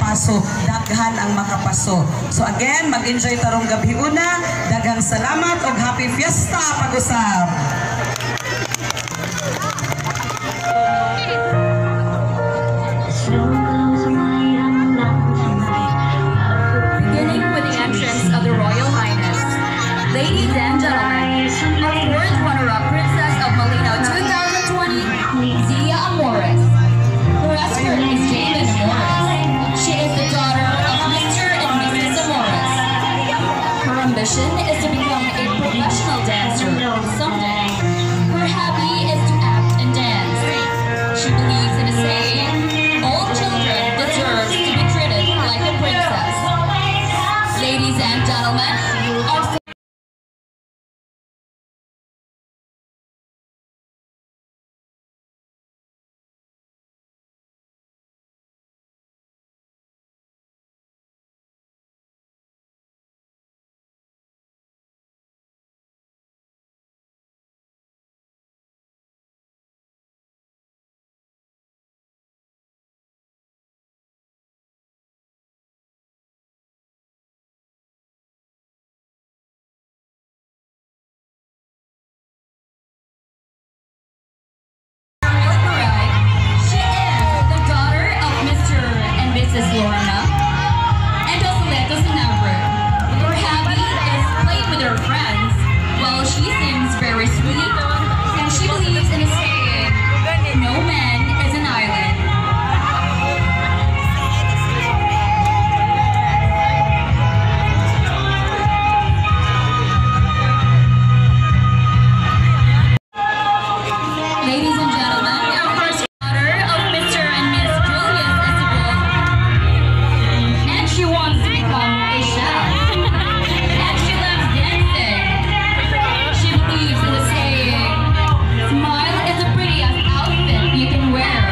makapaso, daghan ang makapaso. So again, mag-enjoy tarong gabi una, daghang salamat og happy fiesta pag-usab. Beginning with the entrance of the Royal Highness, ladies and gentlemen, our fourth runner-up Princess of Malinaw 2020, Zia Amores. Her escort is Jaden Amores. She is the daughter of Mr. and Mrs. Amores. Her ambition is to become a professional dancer someday. Her hobby is to act and dance. She believes in a saying, all children deserve to be treated like a princess. Ladies and gentlemen, our Mrs. Lorna, and Osaleto Sinabro. Her hobby is playing with her friends, while she seems very sweet, and she believes in a saying, no man is an island. Ladies and gentlemen, our first daughter of Mr. and Miss Julius Esibol. And she wants to become a chef. And she loves dancing. She believes in the saying, smile is the prettiest outfit you can wear.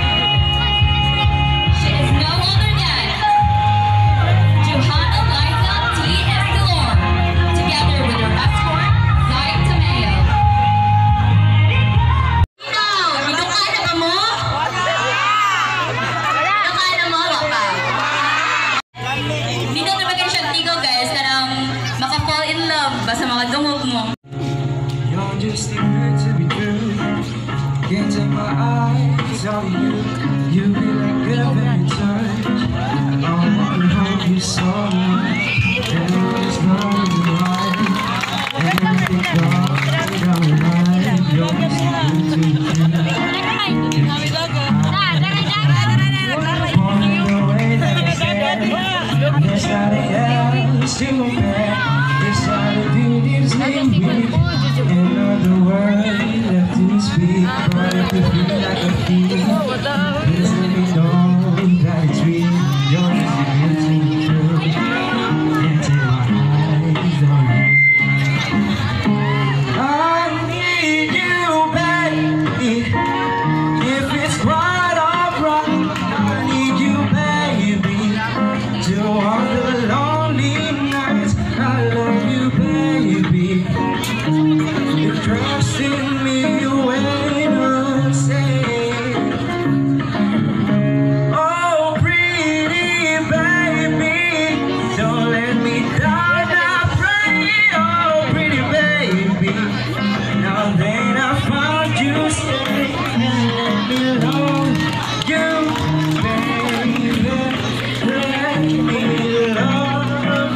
She is no other than Johanna Liza T. Estelor, together with her escort, Zai Tamayo. Dito na maging siya tigo guys, karang maka-fall in love basta mga dungog mo. You're just too good to be true. Can't take my eyes off you. You be like good every touch. I wanna hold you so much. And there's no right. And everything gone right. You're just too good to be true. There's nothing else to compare. There's nothing leaves me weak. Another word left to speak. But if you feel like I feel, please let me know that it's real. You're just too good to be true. Can't take my eyes on you. I need you, baby. If it's right or wrong, I need you, baby. To all the lonely nights, I love you, baby. You trust in me when I say, oh, pretty baby, don't let me down, I pray. Oh, pretty baby, now that I found you, stay and let me love you, baby. Let me love.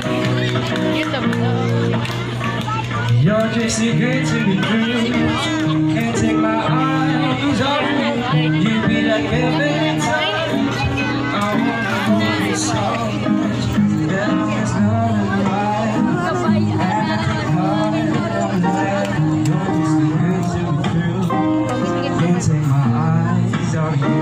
You're just too good to be true. Can't take my eyes off you. You be like every time. I wanna hold you so much. There's nothing right. And I can call it on that. You're just too good to be true. Can't take my eyes off you.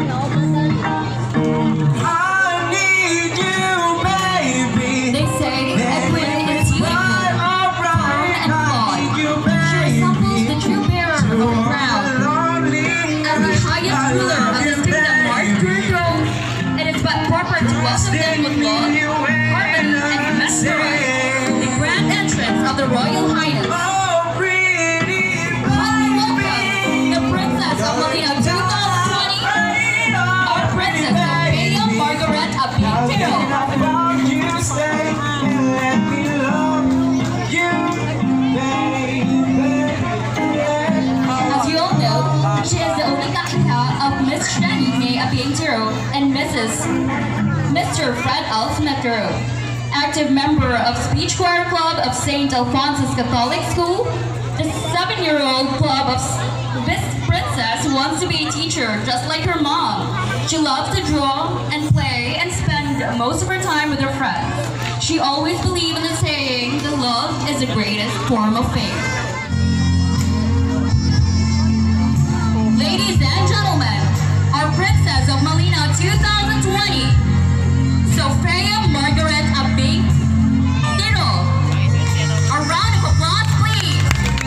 I need you, baby. They say Edwin is beautiful, calm and flawed. She resembles the true bearer of the crown. As the highest ruler of the kingdom marched to her throne, it is but proper to welcome them with love Smitero and Mr. Fred L. Smitero, active member of Speech Choir Club of St. Alphonsus Catholic School, the 7-year-old club of Miss Princess wants to be a teacher just like her mom. She loves to draw and play and spend most of her time with her friends. She always believed in the saying that love is the greatest form of faith. Ladies and gentlemen, our Princess of Malinaw 2020, Sophia Margaret Abing Tiro. A round of applause, please.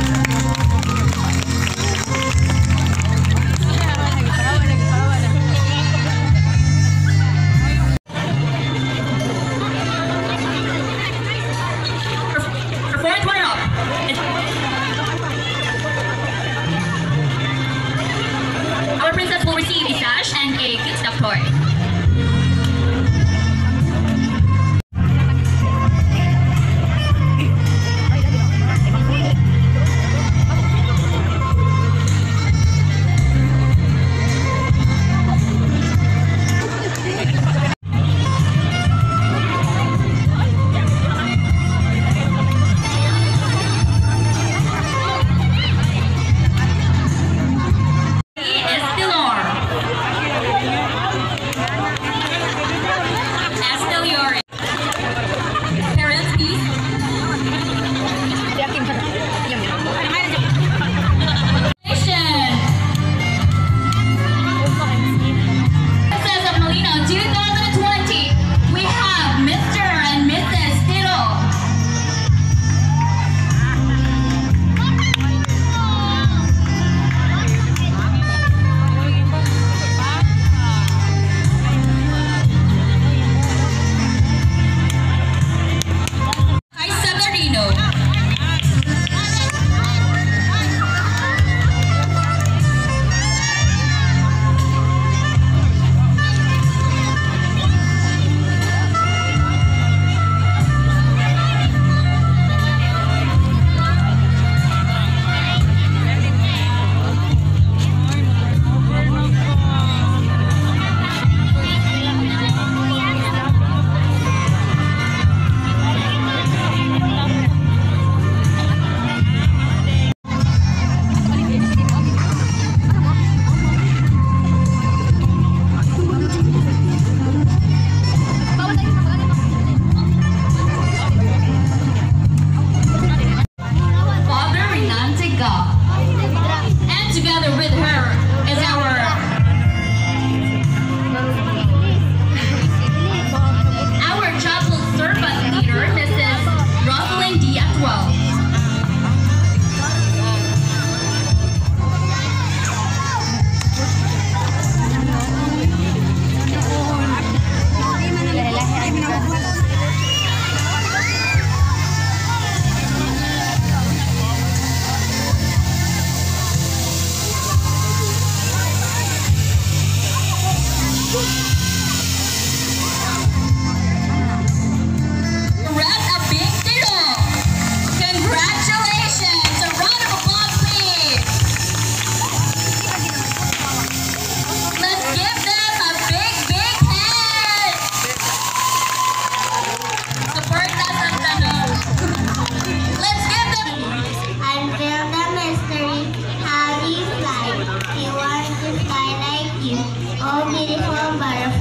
Our fourth runner-up is our princess will receive a sash and a cute stuffed toy. Oh, beautiful butterfly.